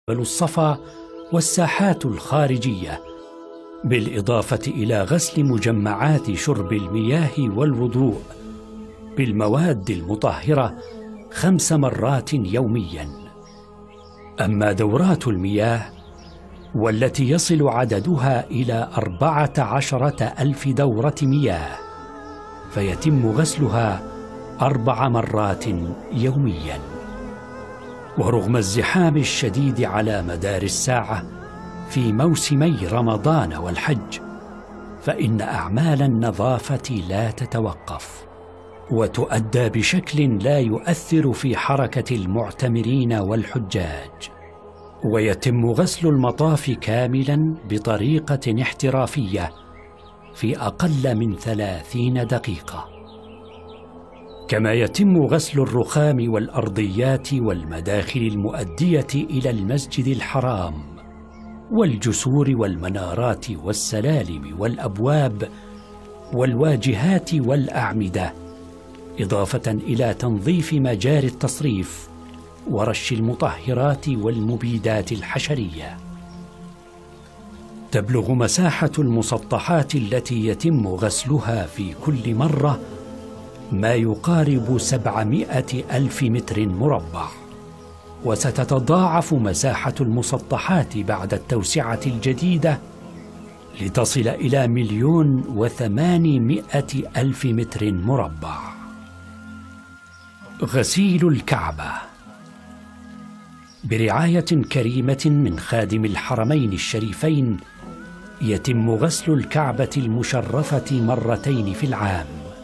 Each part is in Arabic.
الصفا والساحات الخارجية، بالإضافة إلى غسل مجمعات شرب المياه والوضوء بالمواد المطهرة 5 مرات يومياً. أما دورات المياه والتي يصل عددها إلى 14,000 دورة مياه فيتم غسلها 4 مرات يومياً. ورغم الزحام الشديد على مدار الساعة في موسمي رمضان والحج، فإن أعمال النظافة لا تتوقف وتؤدى بشكل لا يؤثر في حركة المعتمرين والحجاج، ويتم غسل المطاف كاملا بطريقة احترافية في أقل من 30 دقيقة. كما يتم غسل الرخام والأرضيات والمداخل المؤدية إلى المسجد الحرام والجسور والمنارات والسلالم والأبواب والواجهات والأعمدة، إضافة إلى تنظيف مجاري التصريف ورش المطهرات والمبيدات الحشرية. تبلغ مساحة المسطحات التي يتم غسلها في كل مرة ما يقارب 700,000 متر مربع، وستتضاعف مساحة المسطحات بعد التوسعة الجديدة لتصل إلى 1,800,000 متر مربع. غسيل الكعبة برعاية كريمة من خادم الحرمين الشريفين، يتم غسل الكعبة المشرفة مرتين في العام،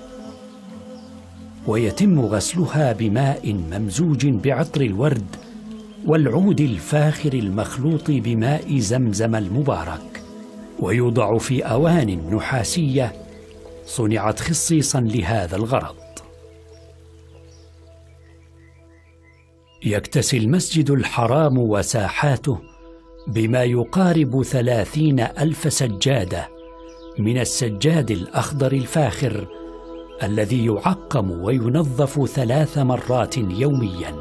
ويتم غسلها بماء ممزوج بعطر الورد والعود الفاخر المخلوط بماء زمزم المبارك، ويوضع في أوان نحاسية صنعت خصيصا لهذا الغرض. يكتسي المسجد الحرام وساحاته بما يقارب 30,000 سجادة من السجاد الأخضر الفاخر الذي يعقم وينظف 3 مرات يومياً.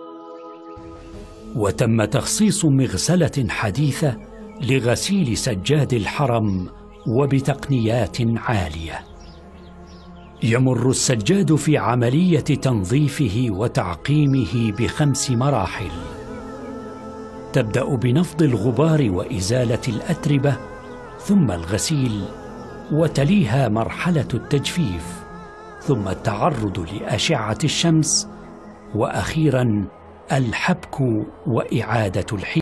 وتم تخصيص مغسلة حديثة لغسيل سجاد الحرم وبتقنيات عالية. يمر السجاد في عملية تنظيفه وتعقيمه ب5 مراحل، تبدأ بنفض الغبار وإزالة الأتربة، ثم الغسيل، وتليها مرحلة التجفيف، ثم التعرض لأشعة الشمس، وأخيراً الحبك وإعادة الحياة.